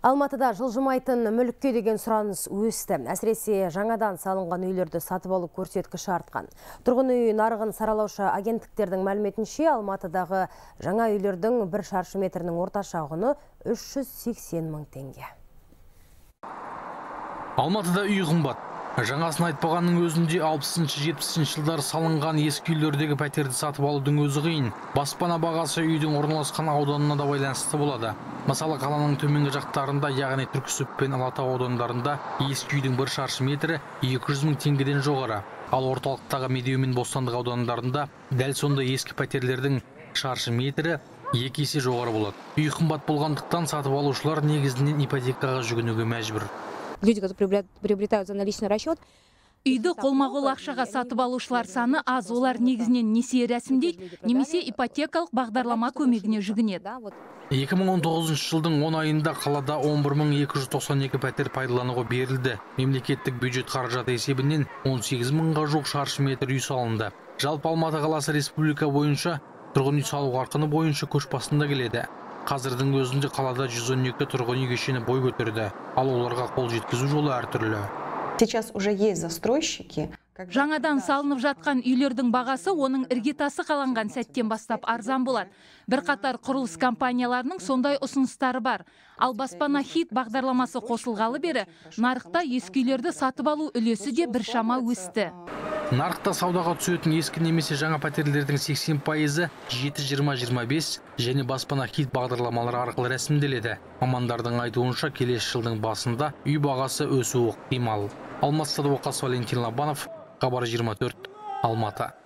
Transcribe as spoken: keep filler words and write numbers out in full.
Алматыда жылжымайтын мүлікке деген сұраныс өсті. Әсіресе жаңадан салынған үйлерді сатып алу көрсеткіші артқан. Тұрғын үй нарығын саралаушы агенттіктердің мәліметінше, Алматыдағы жаңа үйлердің бір шаршы метрінің орташа құны үш жүз сексен мың теңге. Алматыда үй қымбат. Жаңасын айтпағанның өзінде алпысыншы жетпісінші жылдар салынған ескі үйлердегі пәтерді сатып алудың өзі қиын. Баспана бағасы үйдің орналасқан ауданына да байланысты болады. Мысалы, қаланың төменгі жақтарында, яғни Түрксіб пен Алатау аудандарында ескі үйдің бір шаршы метрі екі жүз мың теңгеден жоғары. Ал орталықтағы Медеу мен Бостандық аудандарында дәл сондай ескі пәтерлердің шаршы метрі екі есе жоғары болады. Үй қымбат болғандықтан сатып алушылар негізінен ипотекаға жүгінуге мәжбүр. Люди, которые приобретают за наличный расчет, үйді қолма-қол ақшаға сатып алушылар саны аз, олар негізінен несие рәсімдейді, немесе ипотекалық бағдарлама көмегіне жүгінеді. екі мың он тоғызыншы жылдың он айында қалада он бір мың екі жүз тоқсан екі пәтер пайдалануға берілді. Мемлекеттік бюджет қаражаты есебінен он сегіз мыңға жуық шаршы метр үй салынды. Жалпы Алматы қаласы республика бойынша тұрғын үй салу қарқыны бойынша көш басында келеді. Қазірдің өзінде қалада жүз он екі тұрғын үй кешені бой көтерді, ал оларға қол жеткізу жолы әртүрлі. Сейчас уже есть застройщики. Жаңадан салынып жатқан үйлердің бағасы оның іргетасы қаланған сәттен бастап арзан болады. Бірқатар құрылыс компанияларының сондай ұсыныстары бар. Ал баспана хит бағдарламасы қосылғалы бері нарықта ескі үйлерді сатып алу үлесі де біршама өсті. Нарықта саудаға түсетін ескі немесе жаңа пәтерлердің сексен пайызы жеті жиырма жиырма бес және баспана хит бағдарламалары арқылы рәсімделеді. Мамандардың айтуынша келесі жылдың басында үй бағасы өсуі ықтимал. Алматы Садуақас, Валентин Лобанов, Хабар жиырма төрт, Алматы.